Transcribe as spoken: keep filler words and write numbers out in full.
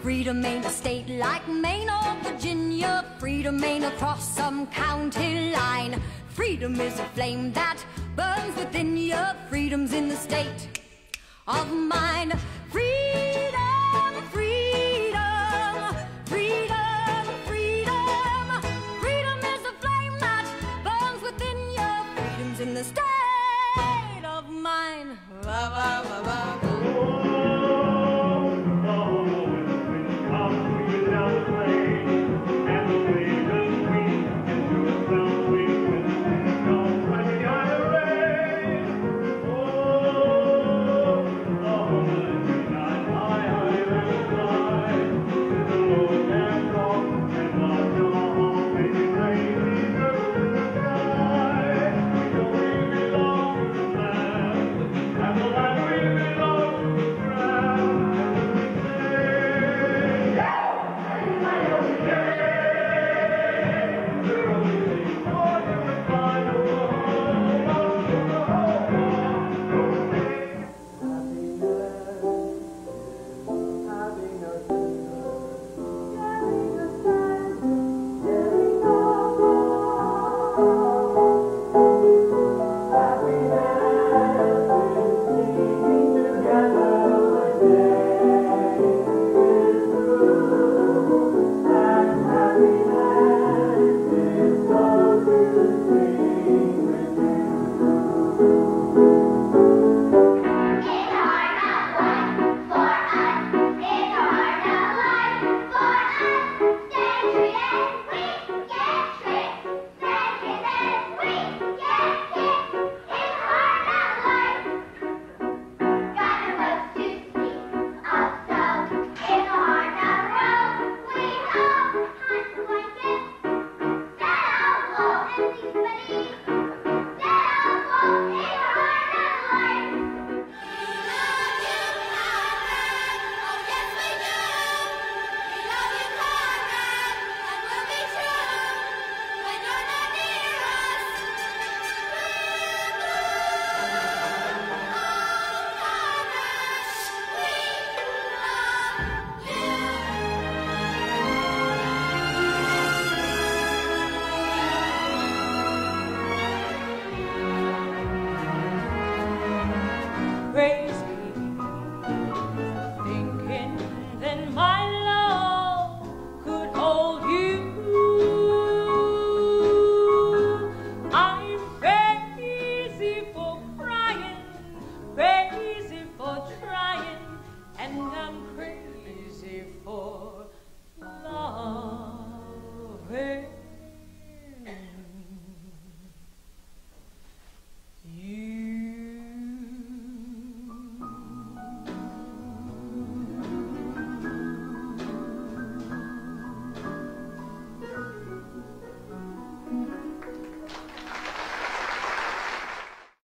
Freedom ain't a state like Maine or Virginia. Freedom ain't across some county line. Freedom is a flame that burns within you. Freedom's in the state of mind. Freedom, freedom, freedom, freedom. Freedom is a flame that burns within you. Freedom's in the state of mind. La, la, la, la.